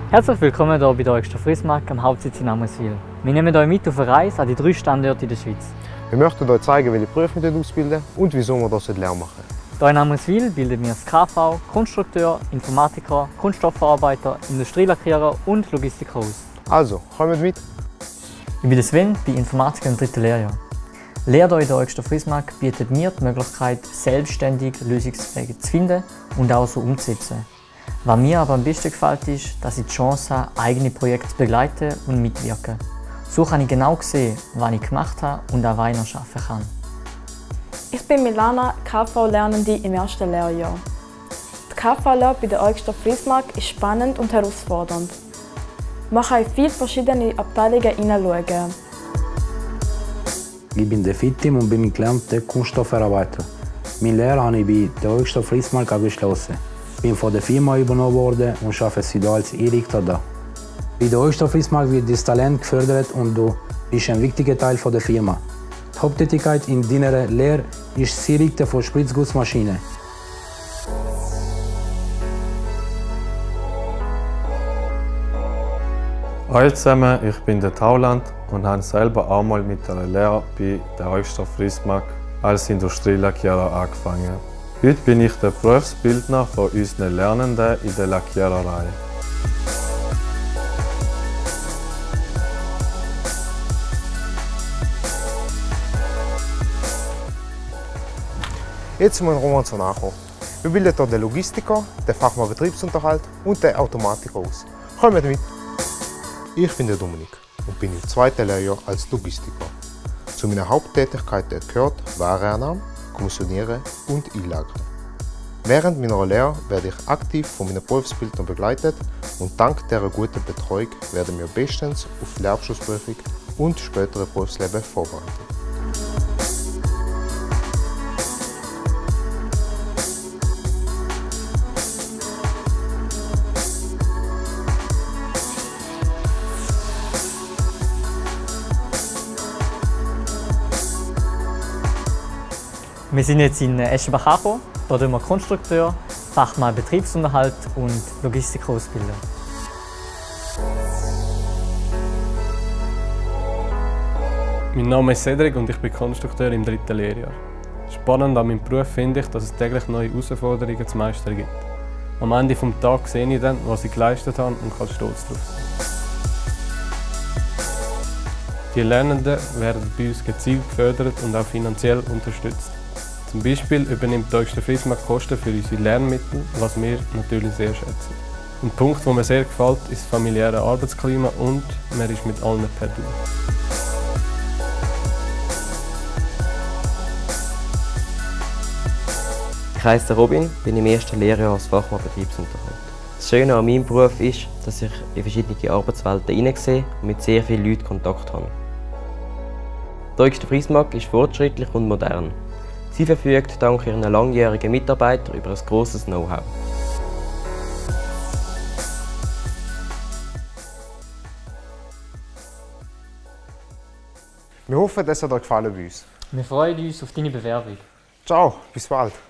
Herzlich willkommen hier bei der Oyster Friesmark am Hauptsitz in Amriswil. Wir nehmen euch mit auf eine Reise an die 3 Standorte in der Schweiz. Wir möchten euch zeigen, welche Berufe wir ausbilden und wieso wir das lernen machen. Hier in Amriswil bilden wir das KV, Konstrukteur, Informatiker, Kunststoffverarbeiter, Industrielackierer und Logistiker aus. Also, kommt mit! Ich bin Sven, bei Informatik im 3. Lehrjahr. Lehrt euch in der Oyster Friesmark bietet mir die Möglichkeit, selbstständig Lösungswege zu finden und auch so umzusetzen. Was mir aber am besten gefällt, ist, dass ich die Chance habe, eigene Projekte zu begleiten und mitwirken. So kann ich genau sehen, was ich gemacht habe und auch was ich noch arbeiten kann. Ich bin Milana, KV-Lernende im 1. Lehrjahr. Die KV-Lehre bei der Oyster Friesmark ist spannend und herausfordernd. Man kann in viele verschiedene Abteilungen hineinschauen. Ich bin der Fitim und bin gelernter Kunststoffverarbeiter. Meine Lehre habe ich bei der Oyster Friesmark abgeschlossen. Ich bin von der Firma übernommen worden und arbeite seit als E-Richter da. Bei der Oyster Friesmark wird das Talent gefördert und du bist ein wichtiger Teil der Firma. Die Haupttätigkeit in deiner Lehre ist das Einrichten von Spritzgussmaschinen. Hallo zusammen, ich bin der Tauland und habe selber auch mal mit einer Lehre bei der Oyster Friesmark als Industrielackierer angefangen. Heute bin ich der Berufsbildner von unseren Lernenden in der Lackiererei. Jetzt sind wir in Roman zu nachkommen. Wir bilden hier den Logistiker, den Fachmann Betriebsunterhalt und den Automatiker aus. Kommt mit! Ich bin der Dominik und bin im 2. Lehrjahr als Logistiker. Zu meiner Haupttätigkeit gehört Warenannahme, Kommissionieren und Einlagern. Während meiner Lehre werde ich aktiv von meinen Berufsbildnern begleitet und dank dieser guten Betreuung werden wir bestens auf die Lehrabschlussprüfung und spätere Berufsleben vorbereitet. Wir sind jetzt in Eschenbach angekommen. Hier tun wir Konstrukteur, Fachmann Betriebsunterhalt und Logistiker ausbilden. Mein Name ist Cedric und ich bin Konstrukteur im 3. Lehrjahr. Spannend an meinem Beruf finde ich, dass es täglich neue Herausforderungen zu meistern gibt. Am Ende des Tages sehe ich dann, was ich geleistet habe und kann stolz darauf sein. Die Lernenden werden bei uns gezielt gefördert und auch finanziell unterstützt. Zum Beispiel übernimmt die Oyster Friesmark Kosten für unsere Lernmittel, was wir natürlich sehr schätzen. Ein Punkt, der mir sehr gefällt, ist das familiäre Arbeitsklima und man ist mit allen per Du. Ich heiße Robin, bin im 1. Lehrjahr als Fachmann Betriebsunterhalt. Das Schöne an meinem Beruf ist, dass ich in verschiedene Arbeitswelten hineinsehe und mit sehr vielen Leuten Kontakt habe. Die Oyster Friesmark ist fortschrittlich und modern. Sie verfügt dank ihren langjährigen Mitarbeitern über ein grosses Know-how. Wir hoffen, es hat euch gefallen bei uns. Wir freuen uns auf deine Bewerbung. Ciao, bis bald!